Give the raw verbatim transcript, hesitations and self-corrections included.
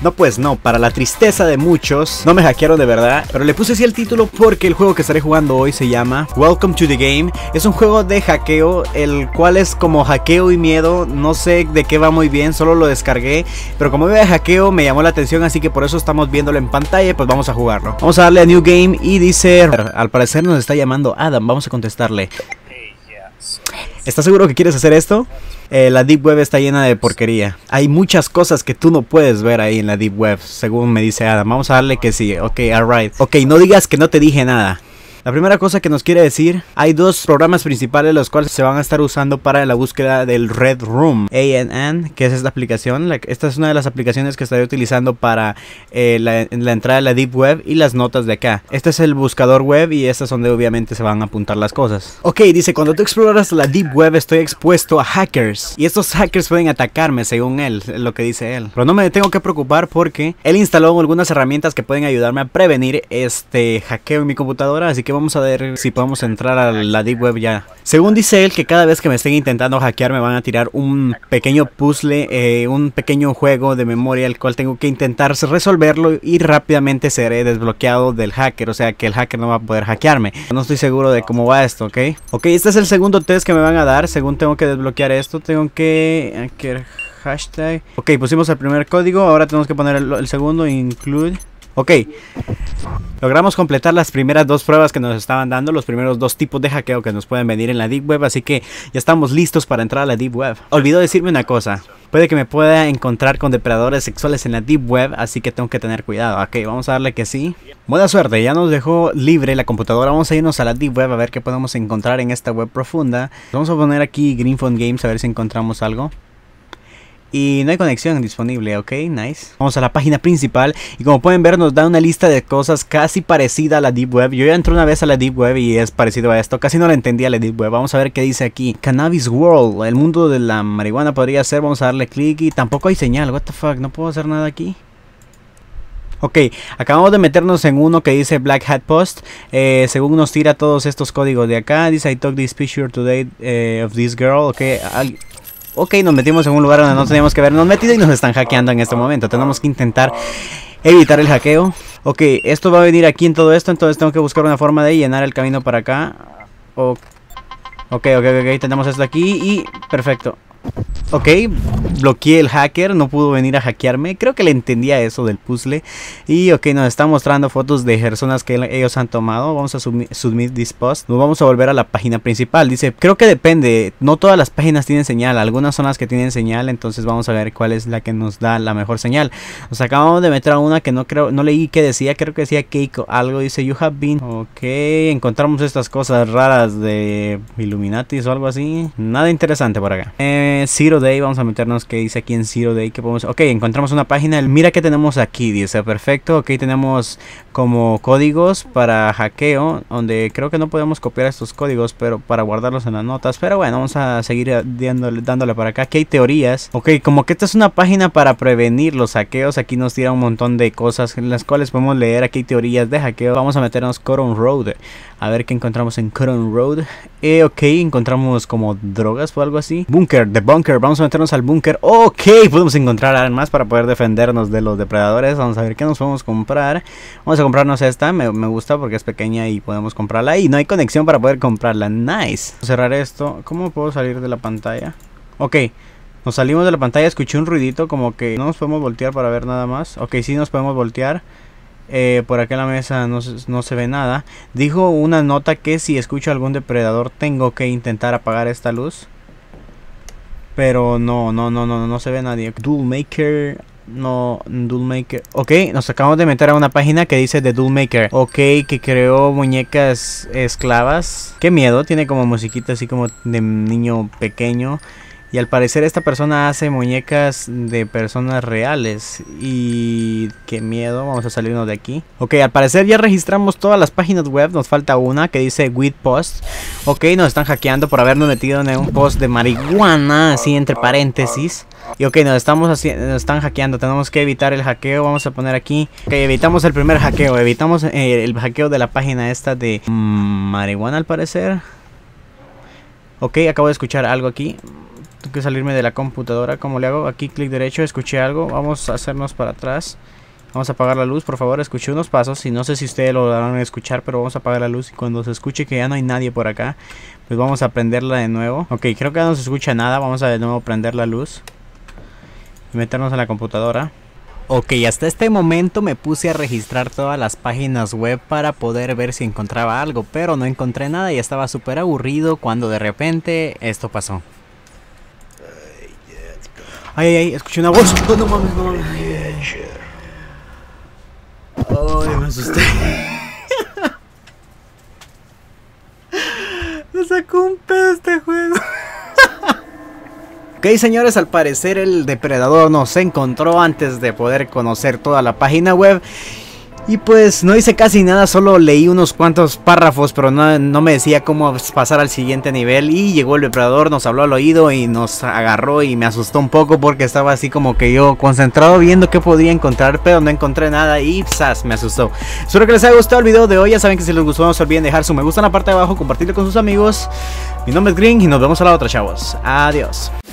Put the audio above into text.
No pues no, para la tristeza de muchos, no me hackearon de verdad, pero le puse así el título porque el juego que estaré jugando hoy se llama Welcome to the Game. Es un juego de hackeo, el cual es como hackeo y miedo, no sé de qué va muy bien, solo lo descargué, pero como veo de hackeo me llamó la atención, así que por eso estamos viéndolo en pantalla y pues vamos a jugarlo. Vamos a darle a New Game y dice, al parecer nos está llamando Adam, vamos a contestarle. ¿Estás seguro que quieres hacer esto? Eh, la Deep Web está llena de porquería. Hay muchas cosas que tú no puedes ver ahí en la Deep Web, según me dice Adam. Vamos a darle que sí. Ok, alright. Ok, no digas que no te dije nada. La primera cosa que nos quiere decir, hay dos programas principales los cuales se van a estar usando para la búsqueda del Red Room. A N N, que es esta aplicación. La, esta es una de las aplicaciones que estaré utilizando para eh, la, la entrada a la Deep Web y las notas de acá. Este es el buscador web y estas son donde obviamente se van a apuntar las cosas. Ok, dice, cuando tú exploras la Deep Web estoy expuesto a hackers. Y estos hackers pueden atacarme según él, lo que dice él. Pero no me tengo que preocupar porque él instaló algunas herramientas que pueden ayudarme a prevenir este hackeo en mi computadora. Así que vamos a ver si podemos entrar a la Deep Web ya. Según dice él, que cada vez que me estén intentando hackear me van a tirar un pequeño puzzle, eh, un pequeño juego de memoria, el cual tengo que intentar resolverlo y rápidamente seré desbloqueado del hacker. O sea que el hacker no va a poder hackearme. No estoy seguro de cómo va esto, ¿ok? Ok, este es el segundo test que me van a dar. Según tengo que desbloquear esto, tengo que... que hashtag. Ok, pusimos el primer código, ahora tenemos que poner el, el segundo, include. Ok, logramos completar las primeras dos pruebas que nos estaban dando, los primeros dos tipos de hackeo que nos pueden venir en la Deep Web, así que ya estamos listos para entrar a la Deep Web. Olvidó decirme una cosa, puede que me pueda encontrar con depredadores sexuales en la Deep Web, así que tengo que tener cuidado. Ok, vamos a darle que sí. Buena suerte, ya nos dejó libre la computadora, vamos a irnos a la Deep Web a ver qué podemos encontrar en esta web profunda. Vamos a poner aquí Green Phone Games a ver si encontramos algo. Y no hay conexión disponible, ok, nice. Vamos a la página principal y como pueden ver nos da una lista de cosas casi parecida a la Deep Web. Yo ya entré una vez a la Deep Web y es parecido a esto, casi no la entendía la Deep Web. Vamos a ver qué dice aquí. Cannabis World, el mundo de la marihuana podría ser. Vamos a darle clic y tampoco hay señal, what the fuck, no puedo hacer nada aquí. Ok, acabamos de meternos en uno que dice Black Hat Post. eh, Según nos tira todos estos códigos de acá. Dice I took this picture today uh, of this girl. Ok, al Ok, nos metimos en un lugar donde no teníamos que habernos metido y nos están hackeando en este momento. Tenemos que intentar evitar el hackeo. Ok, esto va a venir aquí en todo esto, entonces tengo que buscar una forma de llenar el camino para acá. O ok, ok, ok, tenemos esto aquí y perfecto. Ok, bloqueé el hacker, no pudo venir a hackearme. Creo que le entendía eso del puzzle. Y ok, nos está mostrando fotos de personas que ellos han tomado. Vamos a submit, submit this post. Nos vamos a volver a la página principal. Dice, creo que depende, no todas las páginas tienen señal. Algunas son las que tienen señal, entonces vamos a ver cuál es la que nos da la mejor señal. Nos acabamos de meter a una que no creo, no leí qué decía. Creo que decía Keiko, algo dice you have been. Ok, encontramos estas cosas raras de Illuminati o algo así. Nada interesante por acá. Eh, Zero Day, vamos a meternos que dice aquí en Zero Day que podemos... Ok, encontramos una página, mira que tenemos aquí, dice, perfecto. Ok, tenemos como códigos para hackeo, donde creo que no podemos copiar estos códigos, pero para guardarlos en las notas. Pero bueno, vamos a seguir dándole, dándole para acá. Aquí hay teorías. Ok, como que esta es una página para prevenir los hackeos. Aquí nos tira un montón de cosas en las cuales podemos leer. Aquí hay teorías de hackeo. Vamos a meternos Cotton Road, a ver qué encontramos en Cotton Road. Eh, ok, encontramos como drogas o algo así. Bunker, The Bunker, vamos a meternos al búnker. Ok, podemos encontrar armas para poder defendernos de los depredadores. Vamos a ver qué nos podemos comprar. Vamos a comprarnos esta, me, me gusta porque es pequeña y podemos comprarla. Y no hay conexión para poder comprarla, nice. Cerrar esto, ¿cómo puedo salir de la pantalla? Ok, nos salimos de la pantalla, escuché un ruidito como que no nos podemos voltear para ver nada más. Ok, sí nos podemos voltear. Eh, por acá en la mesa no, no se ve nada. Dijo una nota que si escucho algún depredador tengo que intentar apagar esta luz. Pero no, no, no, no, no se ve nadie. Doll Maker, no, Doll Maker. Ok, nos acabamos de meter a una página que dice The Doll Maker. Ok, que creó muñecas esclavas. Qué miedo, tiene como musiquita así como de niño pequeño. Y al parecer esta persona hace muñecas de personas reales. Y qué miedo, vamos a salirnos de aquí. Ok, al parecer ya registramos todas las páginas web. Nos falta una que dice With Post. Ok, nos están hackeando por habernos metido en un post de marihuana, así entre paréntesis. Y ok, nos estamos haciendo, nos están hackeando. Tenemos que evitar el hackeo. Vamos a poner aquí. Ok, evitamos el primer hackeo. Evitamos eh, el hackeo de la página esta de mmm, marihuana al parecer. Ok, acabo de escuchar algo aquí. Tengo que salirme de la computadora. ¿Cómo le hago? Aquí clic derecho, escuché algo. Vamos a hacernos para atrás. Vamos a apagar la luz, por favor. Escuché unos pasos y no sé si ustedes lo van a escuchar, pero vamos a apagar la luz. Y cuando se escuche que ya no hay nadie por acá, pues vamos a prenderla de nuevo. Ok, creo que ya no se escucha nada. Vamos a de nuevo prender la luz y meternos en la computadora. Ok, hasta este momento me puse a registrar todas las páginas web para poder ver si encontraba algo, pero no encontré nada y estaba súper aburrido cuando de repente esto pasó. Ay, ay, ay, escuché una voz. Oh, no mames, no mames. Ay, me asusté. Me sacó un pedo este juego. Ok, señores, al parecer el depredador nos encontró antes de poder conocer toda la página web. Y pues no hice casi nada, solo leí unos cuantos párrafos, pero no, no me decía cómo pasar al siguiente nivel. Y llegó el depredador, nos habló al oído y nos agarró y me asustó un poco porque estaba así como que yo concentrado viendo qué podía encontrar, pero no encontré nada y ¡zas! Me asustó. Espero que les haya gustado el video de hoy. Ya saben que si les gustó no se olviden dejar su me gusta en la parte de abajo, compartirlo con sus amigos. Mi nombre es Green y nos vemos a la otra, chavos. Adiós.